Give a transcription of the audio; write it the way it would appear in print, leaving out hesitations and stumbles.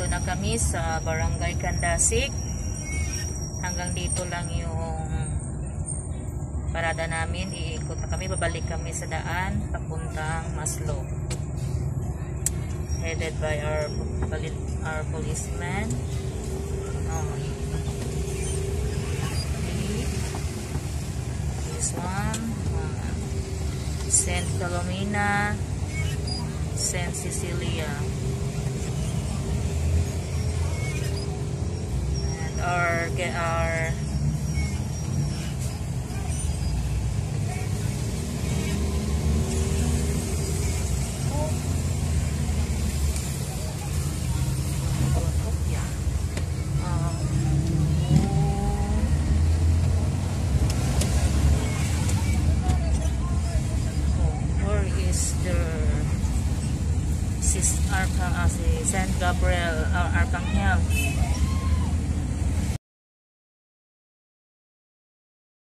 na kami sa Barangay Candasig. Hanggang dito lang yung parada namin. Iikot na kami. Babalik kami sa daan papuntang Maslo. Headed by our policeman. This one. Saint Filomena, Saint Cecilia. And our si Saint Gabriel, Arcangel.